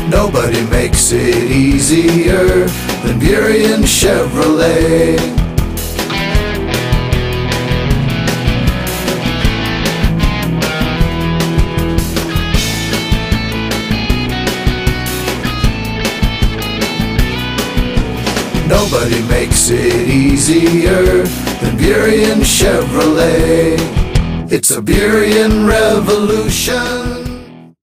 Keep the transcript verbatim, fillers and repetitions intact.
Nobody makes it easier than Burien Chevrolet. Nobody makes it easier than Burien Chevrolet. It's a Burien revolution.